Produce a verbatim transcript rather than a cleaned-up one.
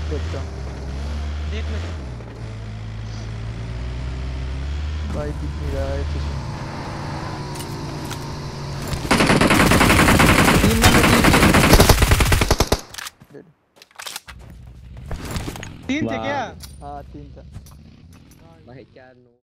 देखता हूँ। देख ले भाई दिख नहीं रहा है कुछ। तीन नंबर तीन तीन थे क्या? हाँ तीन था भाई क्या नो